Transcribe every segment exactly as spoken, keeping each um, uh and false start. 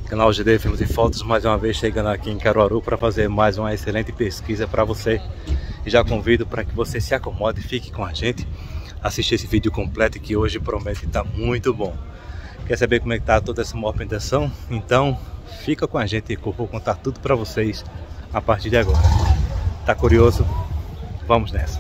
Canal G D Filmes e Fotos, mais uma vez chegando aqui em Caruaru para fazer mais uma excelente pesquisa para você. E já convido para que você se acomode e fique com a gente, assistir esse vídeo completo que hoje promete estar muito bom. Quer saber como é que está toda essa movimentação? Então fica com a gente que eu vou contar tudo para vocês a partir de agora. Tá curioso? Vamos nessa!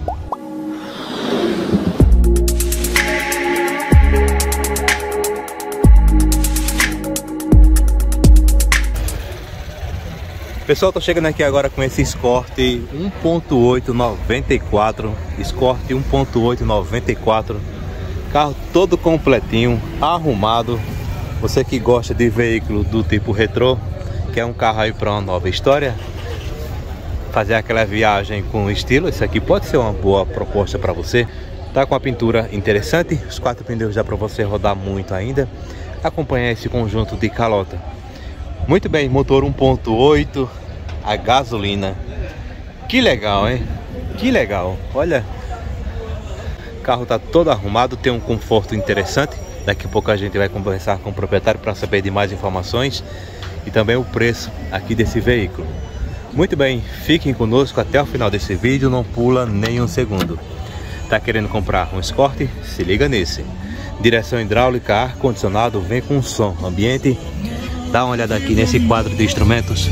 Pessoal, tô chegando aqui agora com esse Escort um ponto oito noventa e quatro, Escort um ponto oito noventa e quatro, carro todo completinho, arrumado. Você que gosta de veículo do tipo retrô, quer um carro aí para uma nova história, fazer aquela viagem com estilo, esse aqui pode ser uma boa proposta para você. Tá com a pintura interessante, os quatro pneus dá para você rodar muito ainda. Acompanhar esse conjunto de calota. Muito bem, motor um ponto oito a gasolina. Que legal, hein? Que legal. Olha, o carro tá todo arrumado, tem um conforto interessante. Daqui a pouco a gente vai conversar com o proprietário para saber de mais informações e também o preço aqui desse veículo. Muito bem, fiquem conosco até o final desse vídeo, não pula nem um segundo. Tá querendo comprar um Escort? Se liga nesse. Direção hidráulica, ar-condicionado, vem com som ambiente. Dá uma olhada aqui nesse quadro de instrumentos.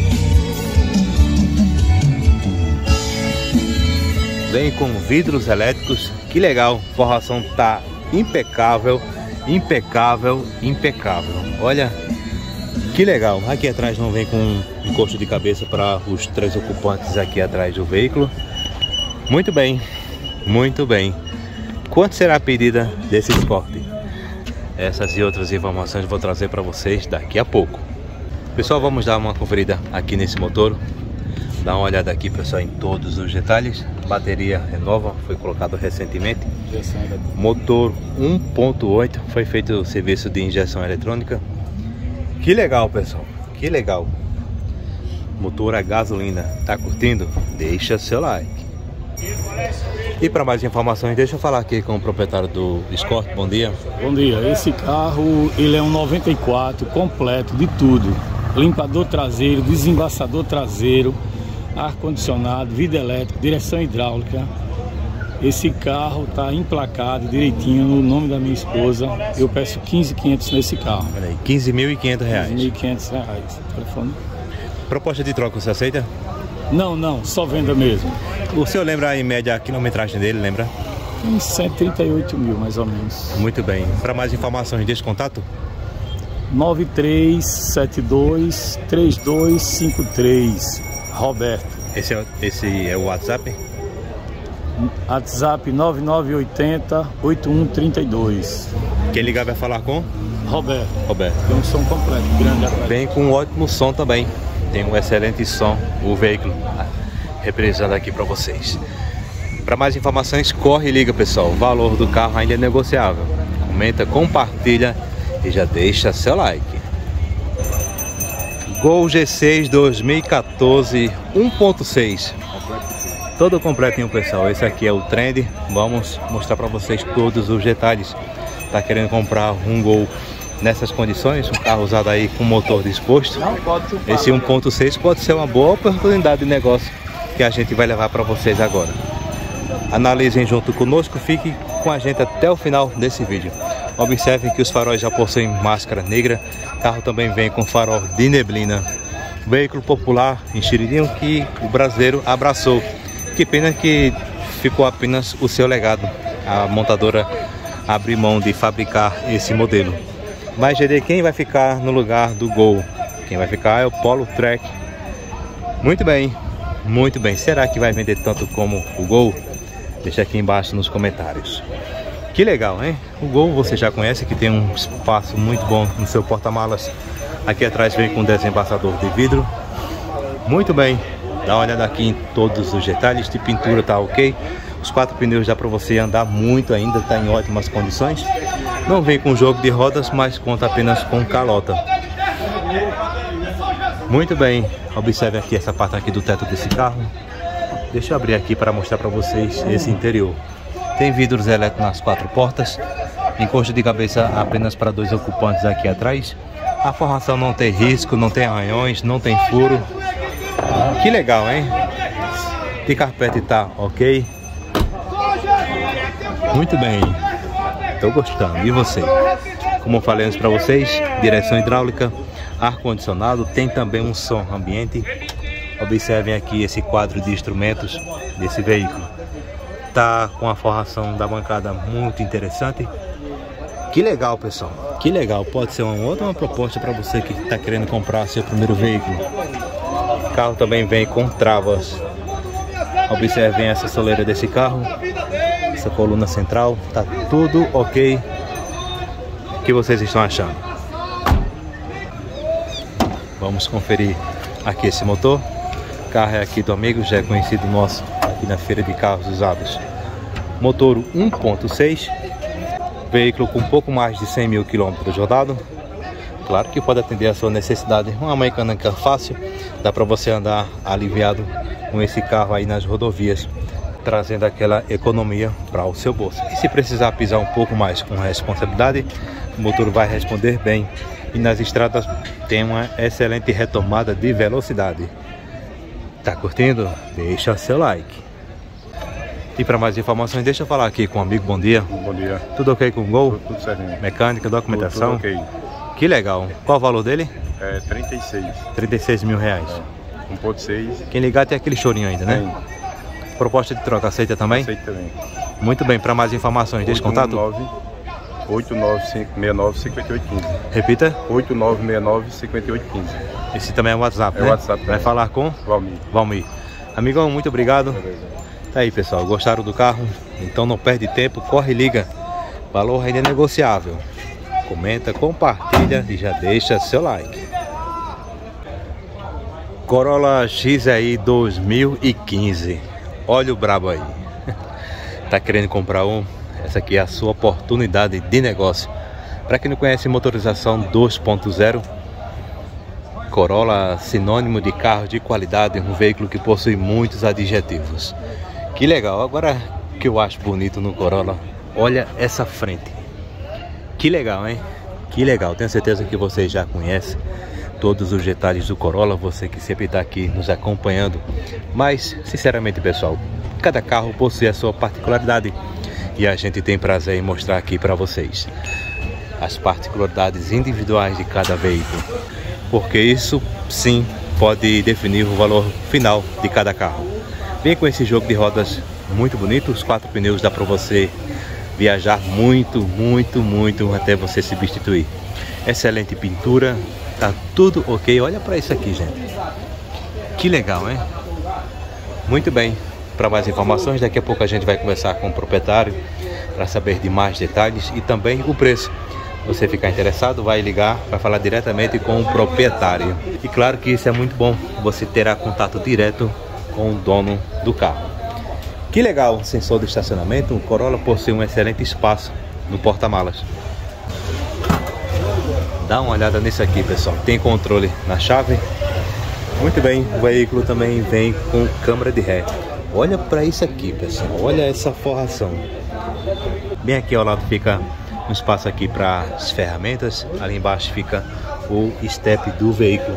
Vem com vidros elétricos. Que legal, a forração tá impecável, impecável, impecável. Olha, que legal. Aqui atrás não vem com encosto de cabeça para os três ocupantes aqui atrás do veículo. Muito bem, muito bem. Quanto será a pedida desse Escort? Essas e outras informações eu vou trazer para vocês daqui a pouco. Pessoal, vamos dar uma conferida aqui nesse motor. Dá uma olhada aqui, pessoal, em todos os detalhes. Bateria é nova, foi colocado recentemente. Motor um ponto oito, foi feito o serviço de injeção eletrônica. Que legal, pessoal, que legal. Motor a gasolina. Tá curtindo? Deixa seu like. E para mais informações, deixa eu falar aqui com o proprietário do Escort. Bom dia. Bom dia. Esse carro, ele é um noventa e quatro completo de tudo. Limpador traseiro, desembaçador traseiro, ar-condicionado, vidro elétrico, direção hidráulica. Esse carro está emplacado direitinho no nome da minha esposa. Eu peço quinze mil e quinhentos nesse carro. Peraí, quinze mil e quinhentos reais. quinze mil e quinhentos reais. Telefone. Proposta de troca você aceita? Não, não, só venda mesmo. O senhor lembra em média a quilometragem dele, lembra? Em cento e trinta e oito mil, mais ou menos. Muito bem. Para mais informações, deixe contato. nove três sete dois três dois cinco três. Roberto. Esse é, esse é o WhatsApp? WhatsApp nove nove oito zero oito um três dois. Quem ligar vai falar com? Roberto. Roberto. Tem um som completo, grande atrás. Vem com um ótimo som também. Tem um excelente som o veículo representando aqui para vocês. Para mais informações, corre e liga, pessoal. O valor do carro ainda é negociável. Comenta, compartilha e já deixa seu like. Gol G seis dois mil e quatorze um ponto seis. Todo completinho, pessoal. Esse aqui é o Trend. Vamos mostrar para vocês todos os detalhes. Tá querendo comprar um Gol nessas condições, um carro usado aí com motor disposto? Esse um ponto seis pode ser uma boa oportunidade de negócio que a gente vai levar para vocês agora. Analisem junto conosco, fique com a gente até o final desse vídeo. Observem que os faróis já possuem máscara negra. O carro também vem com farol de neblina. Veículo popular, enxeridinho, que o brasileiro abraçou. Que pena que ficou apenas o seu legado. A montadora abriu mão de fabricar esse modelo. Mas G D, quem vai ficar no lugar do Gol? Quem vai ficar é o Polo Track. Muito bem, muito bem. Será que vai vender tanto como o Gol? Deixa aqui embaixo nos comentários. Que legal, hein? O Gol você já conhece, que tem um espaço muito bom no seu porta-malas. Aqui atrás vem com desembaçador de vidro. Muito bem. Dá uma olhada aqui em todos os detalhes. De pintura tá ok. Os quatro pneus dá para você andar muito ainda, tá em ótimas condições. Não vem com jogo de rodas, mas conta apenas com calota. Muito bem, observe aqui essa parte aqui do teto desse carro. Deixa eu abrir aqui para mostrar para vocês esse interior. Tem vidros elétricos nas quatro portas. Encosto de cabeça apenas para dois ocupantes aqui atrás. A forração não tem risco, não tem arranhões, não tem furo. Que legal, hein? De carpete tá ok. Muito bem. Tô gostando. E você? Como eu falei antes para vocês, direção hidráulica, ar-condicionado, tem também um som ambiente. Observem aqui esse quadro de instrumentos desse veículo. Tá com a forração da bancada muito interessante. Que legal, pessoal. Que legal. Pode ser uma outra uma proposta para você que está querendo comprar seu primeiro veículo. O carro também vem com travas. Observem essa soleira desse carro. Essa coluna central. Tá tudo ok. O que vocês estão achando? Vamos conferir aqui esse motor. O carro é aqui do amigo, já é conhecido nosso aqui na feira de carros usados. Motor um ponto seis. Veículo com um pouco mais de cem mil quilômetros rodados. Claro que pode atender a sua necessidade. Uma mecânica fácil. Dá para você andar aliviado com esse carro aí nas rodovias, trazendo aquela economia para o seu bolso. E se precisar pisar um pouco mais com responsabilidade, o motor vai responder bem. E nas estradas tem uma excelente retomada de velocidade. Tá curtindo? Deixa seu like. E para mais informações, deixa eu falar aqui com o amigo. Bom dia. Bom dia. Tudo ok com o Gol? Tudo, tudo certinho. Mecânica, documentação? Tudo, tudo ok. Que legal. Qual o valor dele? É trinta e seis. trinta e seis mil reais. um ponto seis. Quem ligar tem aquele chorinho ainda, né? Tem. Proposta de troca, aceita também? Aceita também. Muito bem, para mais informações, deixa contato? oito nove cinco seis nove cinco oito um cinco. Repita. oito nove seis nove cinco oito um cinco. Esse também é o WhatsApp, É né? o WhatsApp Vai também. falar com? Valmir. Valmir. Amigão, muito obrigado. Beleza. Tá aí, pessoal, gostaram do carro? Então não perde tempo, corre e liga. Valor ainda é negociável. Comenta, compartilha e já deixa seu like. Corolla X I dois mil e quinze. Olha o brabo aí. Tá querendo comprar um? Essa aqui é a sua oportunidade de negócio. Para quem não conhece, motorização dois ponto zero. Corolla, sinônimo de carro de qualidade, um veículo que possui muitos adjetivos. Que legal. Agora, o que eu acho bonito no Corolla, olha essa frente. Que legal, hein? Que legal. Tenho certeza que vocês já conhecem todos os detalhes do Corolla, você que sempre está aqui nos acompanhando. Mas, sinceramente, pessoal, cada carro possui a sua particularidade e a gente tem prazer em mostrar aqui para vocês as particularidades individuais de cada veículo, porque isso sim pode definir o valor final de cada carro. Vem com esse jogo de rodas muito bonito, os quatro pneus dá para você viajar muito, muito, muito até você se substituir. Excelente pintura, tá tudo ok. Olha para isso aqui, gente. Que legal, hein? Muito bem. Para mais informações, daqui a pouco a gente vai conversar com o proprietário para saber de mais detalhes e também o preço. Você ficar interessado, vai ligar, vai falar diretamente com o proprietário. E claro que isso é muito bom, você terá contato direto com o dono do carro. Que legal, sensor de estacionamento. O Corolla possui um excelente espaço no porta-malas. Dá uma olhada nisso aqui, pessoal. Tem controle na chave. Muito bem, o veículo também vem com câmera de ré. Olha para isso aqui, pessoal. Olha essa forração. Bem aqui ao lado fica um espaço aqui para as ferramentas. Ali embaixo fica o step do veículo.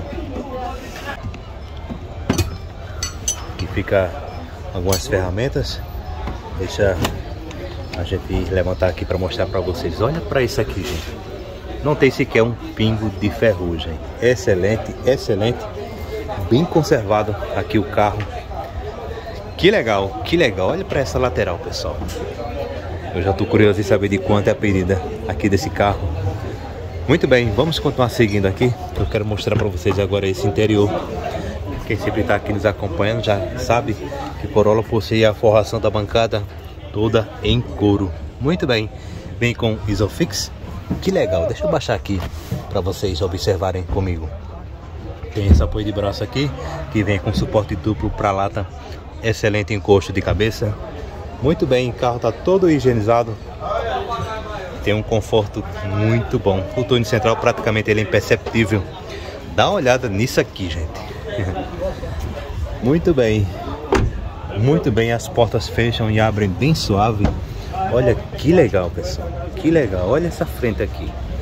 Aqui fica algumas ferramentas. Deixa a gente levantar aqui para mostrar para vocês. Olha para isso aqui, gente. Não tem sequer um pingo de ferrugem. Excelente, excelente. Bem conservado aqui o carro. Que legal, que legal. Olha para essa lateral, pessoal. Eu já estou curioso em saber de quanto é a pedida aqui desse carro. Muito bem, vamos continuar seguindo aqui. Eu quero mostrar para vocês agora esse interior. Quem sempre está aqui nos acompanhando já sabe que o Corolla possui a forração da bancada toda em couro. Muito bem, vem com Isofix. Que legal, deixa eu baixar aqui para vocês observarem comigo. Tem esse apoio de braço aqui que vem com suporte duplo para lata. Excelente encosto de cabeça. Muito bem, o carro está todo higienizado. Tem um conforto muito bom. O túnel central praticamente ele é imperceptível. Dá uma olhada nisso aqui, gente. Muito bem. Muito bem, as portas fecham e abrem bem suave. Olha que legal, pessoal. Que legal, olha essa frente aqui.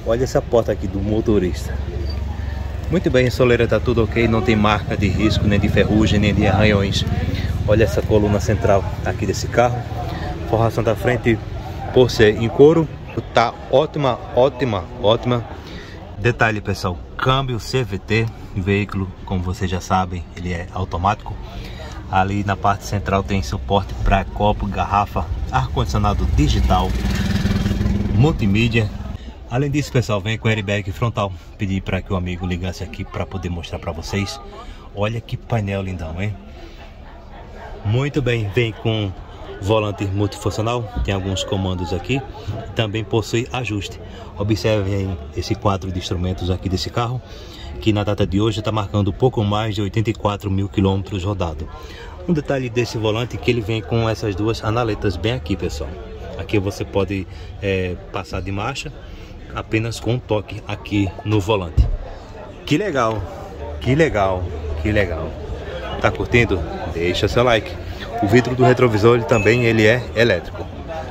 Olha essa porta aqui do motorista. Muito bem, a soleira tá tudo ok, não tem marca de risco, nem de ferrugem, nem de arranhões. Olha essa coluna central aqui desse carro. Forração da frente, por ser em couro, tá ótima, ótima, ótima. Detalhe, pessoal, câmbio C V T, veículo, como vocês já sabem, ele é automático. Ali na parte central tem suporte para copo, garrafa, ar-condicionado digital, multimídia. Além disso, pessoal, vem com airbag frontal. Pedi para que o amigo ligasse aqui para poder mostrar para vocês. Olha que painel lindão, hein? Muito bem, vem com volante multifuncional, tem alguns comandos aqui. Também possui ajuste. Observem esse quadro de instrumentos aqui desse carro, que na data de hoje está marcando pouco mais de oitenta e quatro mil quilômetros rodados. Um detalhe desse volante é que ele vem com essas duas analetas bem aqui, pessoal. Aqui você pode é, passar de marcha apenas com um toque aqui no volante. Que legal, que legal, que legal. Tá curtindo? Deixa seu like. O vidro do retrovisor ele também ele é elétrico.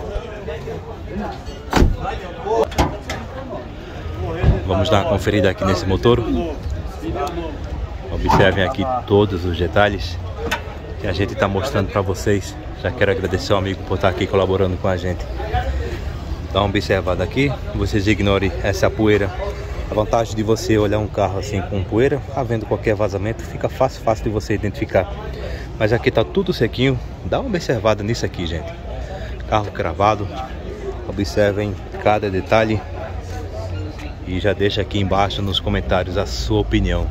Vamos dar uma conferida aqui nesse motor. Observem aqui todos os detalhes que a gente está mostrando para vocês. Já quero agradecer ao amigo por estar aqui colaborando com a gente. Dá uma observada aqui, vocês ignorem essa poeira. A vantagem de você olhar um carro assim com poeira, havendo qualquer vazamento, fica fácil, fácil de você identificar. Mas aqui tá tudo sequinho. Dá uma observada nisso aqui, gente. Carro cravado. Observem cada detalhe. E já deixa aqui embaixo nos comentários a sua opinião.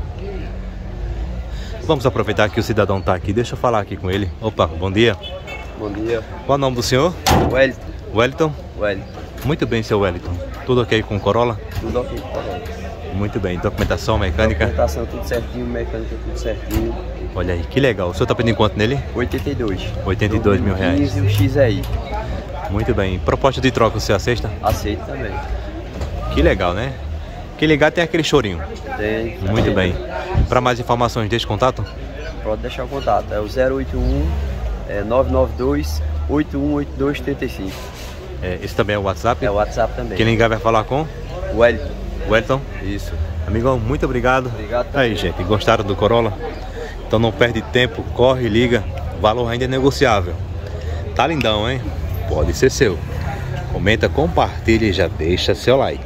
Vamos aproveitar que o cidadão tá aqui. Deixa eu falar aqui com ele. Opa, bom dia. Bom dia. Qual é o nome do senhor? Wellington. Wellington? Wellington. Muito bem, seu Wellington. Tudo ok com Corolla? Tudo ok com Corolla. Muito bem. Documentação, mecânica? Documentação tudo certinho, mecânica tudo certinho. Olha aí, que legal. O senhor tá pedindo quanto nele? oitenta e dois. oitenta e dois mil reais. E o X aí. Muito bem. Proposta de troca você aceita? Aceito também. Que legal, né? Que ligar tem aquele chorinho. Tem. Muito tem. Bem. Para mais informações, deixe contato? Pode deixar o contato. É o zero oito um, é, nove nove dois, oito um oito dois três cinco. É, esse também é o WhatsApp? É o WhatsApp também. Quem ligar vai falar com? Wellington. Wellington? Isso. Amigão, muito obrigado. Obrigado também. Aí, gente, gostaram do Corolla? Então não perde tempo, corre e liga. O valor ainda é negociável. Tá lindão, hein? Pode ser seu. Comenta, compartilha e já deixa seu like.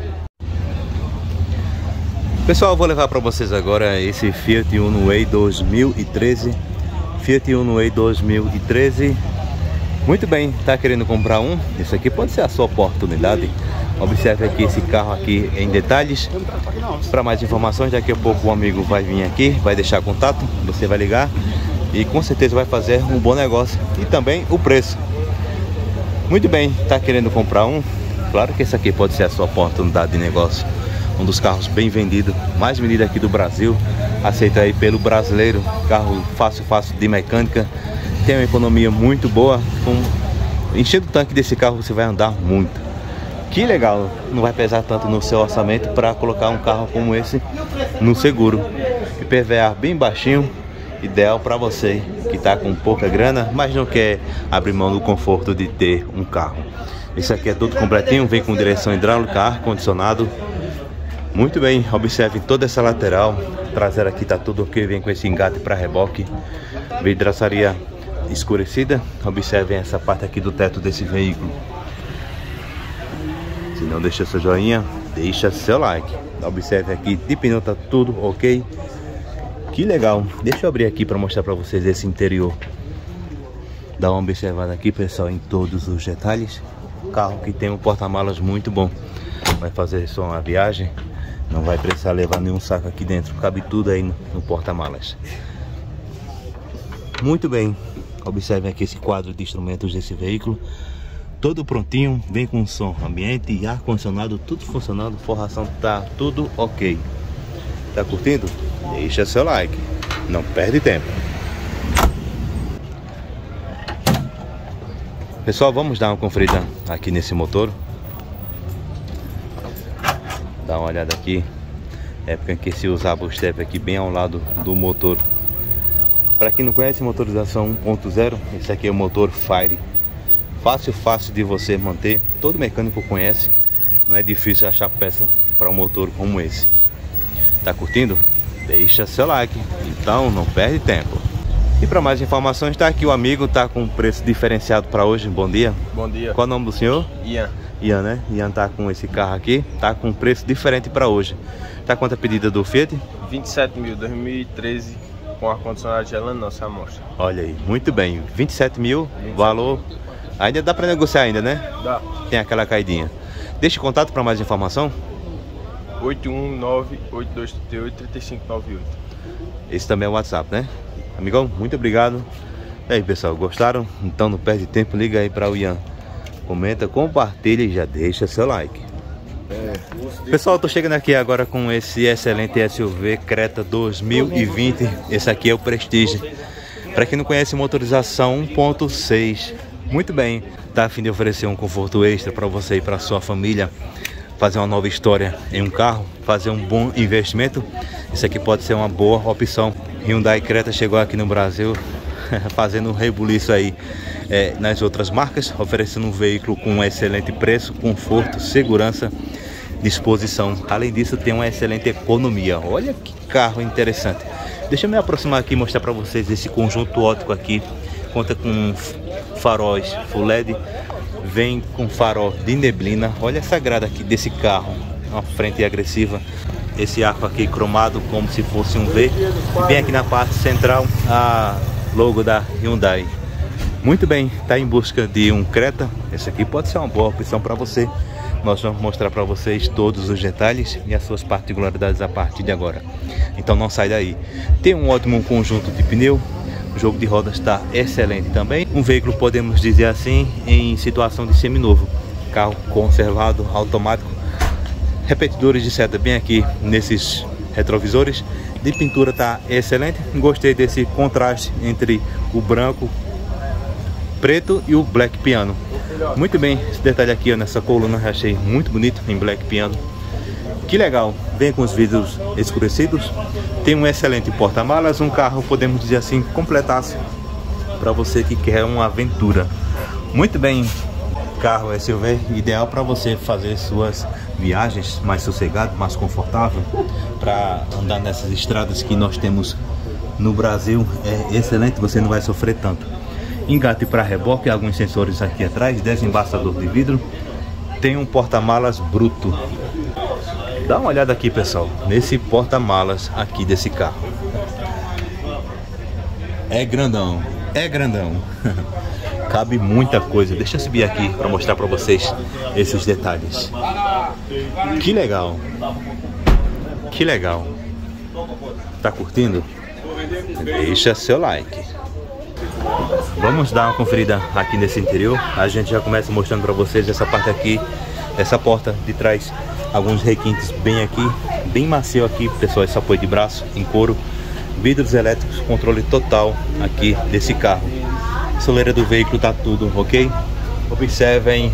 Pessoal, eu vou levar para vocês agora esse Fiat Uno Way dois mil e treze. Fiat Uno Way dois mil e treze. Muito bem, tá querendo comprar um? Isso aqui pode ser a sua oportunidade. Observe aqui esse carro aqui em detalhes. Para mais informações, daqui a pouco o amigo vai vir aqui, vai deixar contato, você vai ligar e com certeza vai fazer um bom negócio. E também o preço. Muito bem, tá querendo comprar um? Claro que esse aqui pode ser a sua oportunidade de negócio. Um dos carros bem vendidos, mais vendido aqui do Brasil. Aceita aí pelo brasileiro. Carro fácil, fácil de mecânica. Tem uma economia muito boa. Com... Enchendo o tanque desse carro você vai andar muito. Que legal, não vai pesar tanto no seu orçamento para colocar um carro como esse no seguro. I P V A bem baixinho, ideal para você que está com pouca grana, mas não quer abrir mão do conforto de ter um carro. Esse aqui é todo completinho, vem com direção hidráulica, ar-condicionado. Muito bem, observe toda essa lateral. Traseira aqui tá tudo ok, vem com esse engate para reboque. Vidraçaria escurecida. Observem essa parte aqui do teto desse veículo. Se não deixa seu joinha, deixa seu like. Observe aqui, de pneu tá tudo ok. Que legal. Deixa eu abrir aqui para mostrar para vocês esse interior. Dá uma observada aqui, pessoal, em todos os detalhes. Carro que tem um porta-malas muito bom. Vai fazer só uma viagem, não vai precisar levar nenhum saco aqui dentro. Cabe tudo aí no, no porta-malas. Muito bem. Observem aqui esse quadro de instrumentos desse veículo. Todo prontinho, vem com som ambiente e ar-condicionado, tudo funcionando, forração tá tudo ok. Tá curtindo? Deixa seu like, não perde tempo. Pessoal, vamos dar uma conferida aqui nesse motor. Dá uma olhada aqui. Época em que se usava o step aqui bem ao lado do motor. Para quem não conhece, motorização um ponto zero, esse aqui é o motor Fire. Fácil, fácil de você manter, todo mecânico conhece. não é difícil achar peça para um motor como esse. Tá curtindo? Deixa seu like, então não perde tempo. E para mais informações, tá aqui o amigo, tá com um preço diferenciado para hoje. Bom dia. Bom dia. Qual é o nome do senhor? Ian. Ian, né? Ian tá com esse carro aqui, tá com um preço diferente para hoje. Tá quanto a pedida do Fiat? vinte e sete mil, dois mil e treze, com ar-condicionado gelando nossa amostra. Olha aí, muito bem, vinte e sete mil, valor. Ainda dá para negociar ainda, né? Dá. Tem aquela caidinha. Deixe contato para mais informação. oito um nove, oito dois três oito, três cinco nove oito. Esse também é o WhatsApp, né? Amigão, muito obrigado. E aí, pessoal, gostaram? Então não perde tempo, liga aí para o Ian. Comenta, compartilha e já deixa seu like. É. Pessoal, tô chegando aqui agora com esse excelente S U V Creta dois mil e vinte. Esse aqui é o Prestige. Para quem não conhece, motorização um ponto seis. Muito bem, tá a fim de oferecer um conforto extra para você e para sua família, fazer uma nova história em um carro, fazer um bom investimento. Isso aqui pode ser uma boa opção. Hyundai Creta chegou aqui no Brasil fazendo um rebuliço aí é, nas outras marcas, oferecendo um veículo com um excelente preço, conforto, segurança, disposição. Além disso, tem uma excelente economia. Olha que carro interessante. Deixa eu me aproximar aqui e mostrar para vocês esse conjunto óptico aqui. Conta com faróis Full L E D, vem com farol de neblina. Olha essa grada aqui desse carro, uma frente agressiva. Esse arco aqui cromado como se fosse um V. Bem aqui na parte central a logo da Hyundai. Muito bem, tá em busca de um Creta? Esse aqui pode ser uma boa opção para você. Nós vamos mostrar para vocês todos os detalhes e as suas particularidades a partir de agora. Então não sai daí. Tem um ótimo conjunto de pneu. O jogo de rodas está excelente também. Um veículo, podemos dizer assim, em situação de seminovo. Carro conservado, automático. Repetidores de seta bem aqui nesses retrovisores. De pintura tá excelente. Gostei desse contraste entre o branco, preto e o black piano. Muito bem, esse detalhe aqui ó, nessa coluna eu achei muito bonito em black piano. Que legal, vem com os vidros escurecidos. Tem um excelente porta-malas, um carro, podemos dizer assim, completaço para você que quer uma aventura. Muito bem, carro S U V ideal para você fazer suas viagens mais sossegado, mais confortável, para andar nessas estradas que nós temos no Brasil. É excelente, você não vai sofrer tanto. Engate para reboque, alguns sensores aqui atrás, desembaçador de vidro. Tem um porta-malas bruto. Dá uma olhada aqui, pessoal, nesse porta-malas aqui desse carro. É grandão, é grandão. Cabe muita coisa. Deixa eu subir aqui para mostrar para vocês esses detalhes. Que legal. Que legal. Tá curtindo? Deixa seu like. Vamos dar uma conferida aqui nesse interior. A gente já começa mostrando para vocês essa parte aqui, essa porta de trás. Alguns requintes bem aqui, bem macio aqui, pessoal, esse apoio de braço em couro. Vidros elétricos, controle total aqui desse carro. Soleira do veículo tá tudo ok. Observem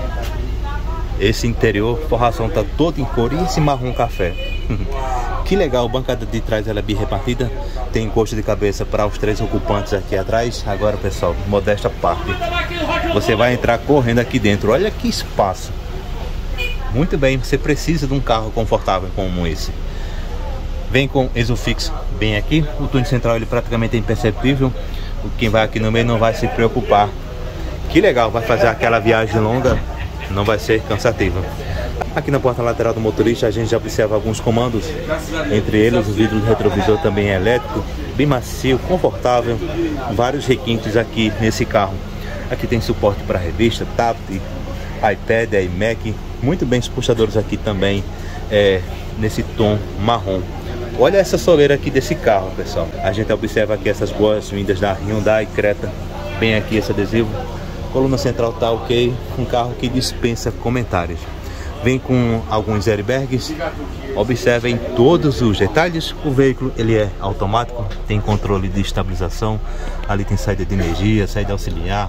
esse interior, forração tá todo em couro e esse marrom café. Que legal, bancada de trás ela é bem repartida. Tem encosto de cabeça para os três ocupantes aqui atrás. Agora, pessoal, modesta parte, você vai entrar correndo aqui dentro. Olha que espaço. Muito bem, você precisa de um carro confortável como esse. Vem com Isofix bem aqui. O túnel central ele praticamente é imperceptível. Quem vai aqui no meio não vai se preocupar. Que legal, vai fazer aquela viagem longa, não vai ser cansativa. Aqui na porta lateral do motorista a gente já observa alguns comandos. Entre eles o vidro do retrovisor também é elétrico, bem macio, confortável. Vários requintes aqui nesse carro. Aqui tem suporte para revista, tablet, iPad, iMac. Muito bem, os puxadores aqui também é, nesse tom marrom. Olha essa soleira aqui desse carro, pessoal. A gente observa aqui essas boas-vindas da Hyundai Creta. Bem aqui esse adesivo. Coluna central tá ok. Um carro que dispensa comentários. Vem com alguns airbags. Observem todos os detalhes. O veículo ele é automático. Tem controle de estabilização. Ali tem saída de energia, saída auxiliar.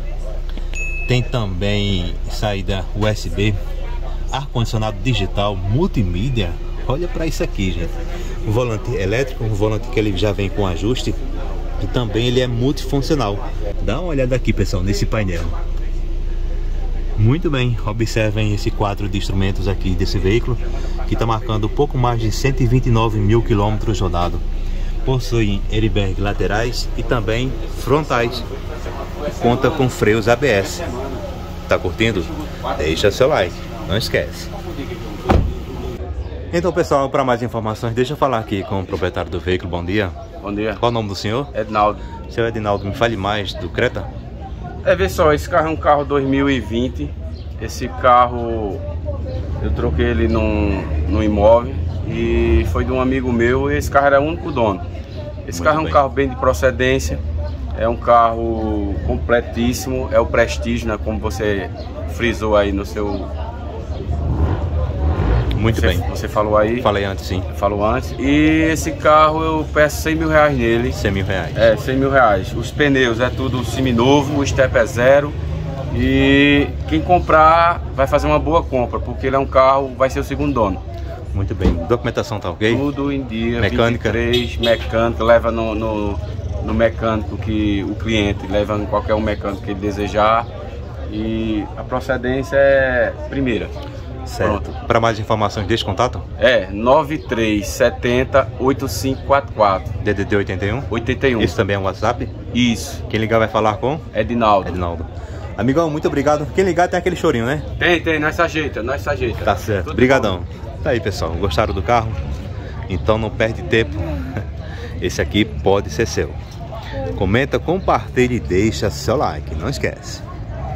Tem também saída U S B. Ar-condicionado digital, multimídia. Olha para isso aqui, gente. O volante elétrico, um volante que ele já vem com ajuste. E também ele é multifuncional. Dá uma olhada aqui, pessoal, nesse painel. Muito bem, observem esse quadro de instrumentos aqui desse veículo, que está marcando pouco mais de cento e vinte e nove mil quilômetros rodados. Possui airbag laterais e também frontais. Conta com freios A B S. Tá curtindo? Deixa seu like, não esquece. Então pessoal, para mais informações, deixa eu falar aqui com o proprietário do veículo. Bom dia. Bom dia. Qual o nome do senhor? Ednaldo. Seu Ednaldo, me fale mais do Creta. É, vê só, esse carro é um carro dois mil e vinte. Esse carro eu troquei ele num, num imóvel e foi de um amigo meu e esse carro era o único dono. Esse Muito carro é um bem. carro bem de procedência, é um carro completíssimo, é o Prestige, né, como você frisou aí no seu... Muito você, bem. Você falou aí. Falei antes, sim. Falou antes. E esse carro eu peço cem mil reais nele. cem mil reais. É, cem mil reais. Os pneus é tudo seminovo, o step é zero. E quem comprar vai fazer uma boa compra, porque ele é um carro, vai ser o segundo dono. Muito bem. Documentação tá ok? Tudo em dia, Mecânica? vinte e três, mecânica, leva no, no, no mecânico que o cliente, leva em qualquer um mecânico que ele desejar. E a procedência é primeira. Certo. Para mais informações, deixe contato. É, nove três sete zero oito cinco quatro quatro. D D D oitenta e um. oitenta e um. Isso também é um WhatsApp. Isso. Quem ligar vai falar com? Edinaldo. Edinaldo. Amigão, muito obrigado. Quem ligar tem aquele chorinho, né? Tem, tem, nós se ajeita, nós se ajeita. Tá certo. Tudo Obrigadão. bom. Tá aí, pessoal. Gostaram do carro? Então não perde tempo. Esse aqui pode ser seu. Comenta, compartilha e deixa seu like. Não esquece.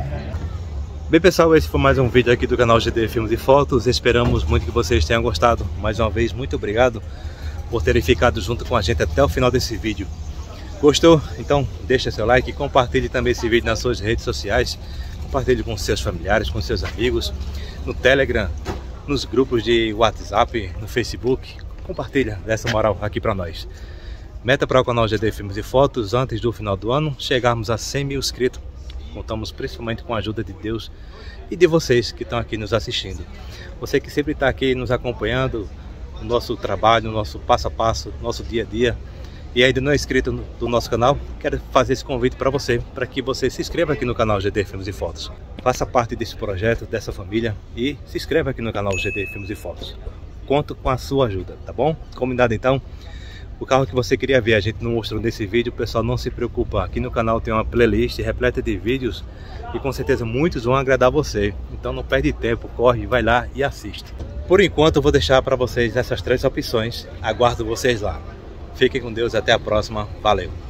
Bem pessoal, esse foi mais um vídeo aqui do canal G D Filmes e Fotos. Esperamos muito que vocês tenham gostado. Mais uma vez, muito obrigado por terem ficado junto com a gente até o final desse vídeo. Gostou? Então deixa seu like e compartilhe também esse vídeo nas suas redes sociais. Compartilhe com seus familiares, com seus amigos, no Telegram, nos grupos de WhatsApp, no Facebook. Compartilha dessa moral aqui para nós. Meta para o canal G D Filmes e Fotos antes do final do ano, chegarmos a cem mil inscritos. Contamos principalmente com a ajuda de Deus e de vocês que estão aqui nos assistindo. Você que sempre está aqui nos acompanhando, o nosso trabalho, o nosso passo a passo, nosso dia a dia. E ainda não é inscrito no, do nosso canal, quero fazer esse convite para você, para que você se inscreva aqui no canal G D Filmes e Fotos. Faça parte desse projeto, dessa família e se inscreva aqui no canal G D Filmes e Fotos. Conto com a sua ajuda, tá bom? Combinado então? O carro que você queria ver, a gente não mostrou nesse vídeo, pessoal, não se preocupa. Aqui no canal tem uma playlist repleta de vídeos e com certeza muitos vão agradar você. Então não perde tempo, corre, vai lá e assiste. Por enquanto eu vou deixar para vocês essas três opções. Aguardo vocês lá. Fiquem com Deus, até a próxima. Valeu!